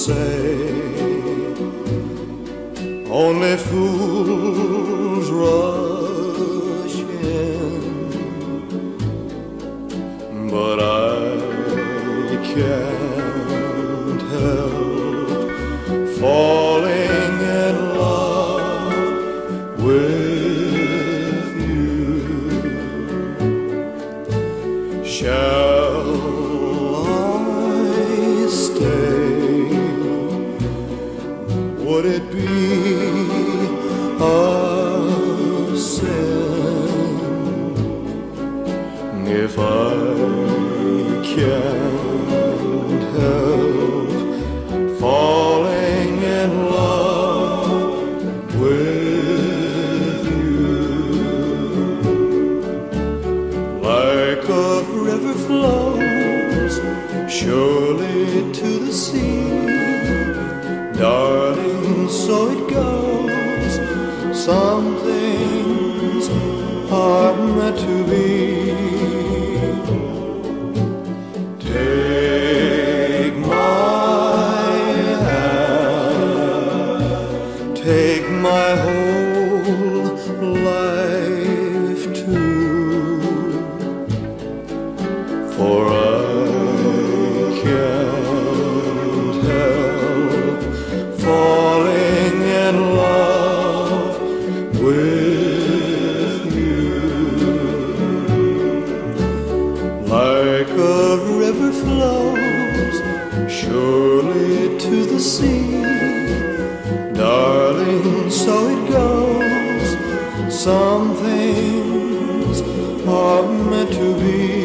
say only fools rush in, but I can't help falling in love with you. Shall I stay? Would it be a sin if I can't help falling in love with you? Like a river flows surely to the sea, darling, so it goes. Some things are meant to be. Take my hand, take my whole life too, for I can't help falling in love with you. Like a river flows surely to the sea, darling, so it goes. Some things are meant to be.